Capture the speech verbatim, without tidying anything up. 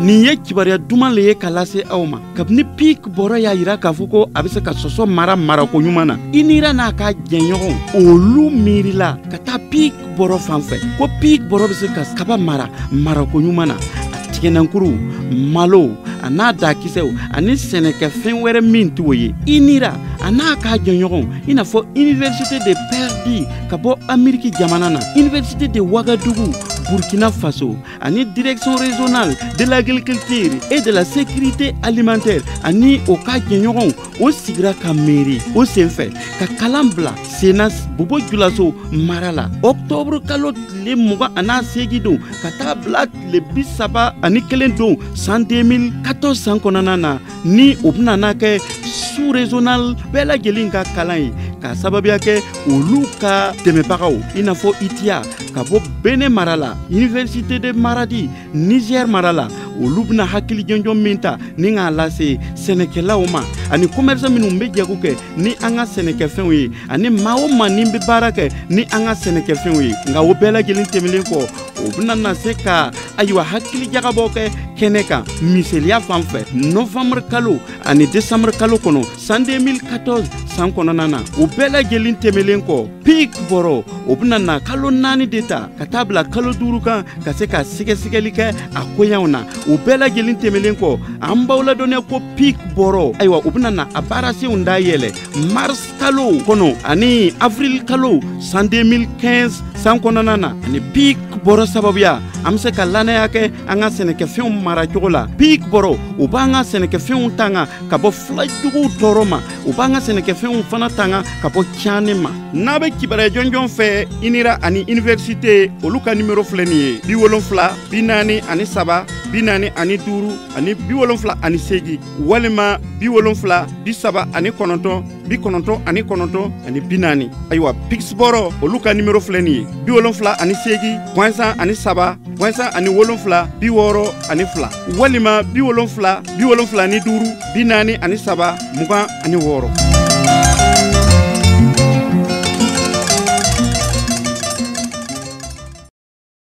nin ye kibaruya duman le ye ka lase aw ma kabini pik bɔrɔ y'a yira k'a fɔ ko a bɛ se ka sɔsɔ mara marako ɲuman na inira n'a ka jɛɲɔgɔn olu miirila ka taa pik bɔrɔ fan fɛ ko pik bɔrɔ bɛ se ka kaba mara marako ɲuman na a tigɛnankuru malo a n'a dakisɛw ani sɛnɛkɛfɛn wɛrɛ min t'o ye inira a n'a ka jɛɲɔgɔn i n'a fɔ université de Perdi ka bɔ Ameriki jamana na université de Ouagadougou Burkina Faso ani direction régionale de l'agriculture et de la sécurité alimentaire ani o ka jɛɲɔgɔn o sigira ka mairie o senfɛ ka kalan bila Senas Bobo Dioulasso mara la octobre kalo tile mugan a n'a segi don ka taa bila tile bi saba ani kelen don san deux mille quatorze san kɔnɔna na ni o bɛna n'a kɛ sous régional bɛɛ lajɛlen ka kalan ye ka sababuya kɛ olu ka dɛmɛbagaw i n'a fɔ I T I A ka bɔ Benin mara la Université de Maradi Niger mara la olu bɛna hakili jɔnjɔn min ta ni k'a lase sɛnɛkɛlaw ma ani commerçant minnu bɛ jago kɛ ni an ka sɛnɛkɛfɛnw ye ani maa o maa ni bɛ baara kɛ ni an ka sɛnɛkɛfɛnw ye nka o bɛɛ lajɛlen tɛmɛnen kɔ o bɛna na se ka ayiwa hakili jagabɔ kɛ kɛnɛ kan misaliya fan fɛ novembre kalo ani décembre kalo kɔnɔ san deux mille quatorze san kɔnɔna na o bɛɛ lajɛlen tɛmɛnen kɔ pik bɔrɔ o bɛna na kalo naani de ta ka taa bila kalo duuru kan ka se ka sɛgɛsɛgɛli kɛ a koɲɛw na o bɛɛ lajɛlen tɛmɛnen kɔ an b'aw ladɔnniya ko pik bɔrɔ ayiwa o bɛna na a baarasenw da yɛlɛ mars kalo kɔnɔ ani avril kalo san deux mille quinze san kɔnɔna na ani pik bɔrɔ sababuya an bɛ se ka lannaya kɛ an ka sɛnɛkɛfɛnw mara cogo la pik bɔrɔ o b'an ka sɛnɛkɛfɛnw tanga ka bɔ filajuguw tɔɔrɔ ma o b'an ka sɛnɛkɛfɛnw fana tanga ka bɔ tiɲɛni ma n'a bɛ kibaruya jɔnjɔn fɛ inira ani université olu ka nimero filɛ nin ye bi wolonfila bi naani ani saba bi naani ani duuru ani bi wolonfila ani seegin walima bi wolonfila bi saba ani kɔnɔntɔn bi kɔnɔntɔn ani kɔnɔntɔn ani bi naani ayiwa pix bɔrɔ olu ka nimero filɛ nin ye bi wolonfila ani seegin gansan ani saba gansan ani wolonfila bi wɔɔrɔ ani fila walima bi wolonfila bi wolonfila ani duuru bi naani ani saba mugan ani wɔɔrɔ.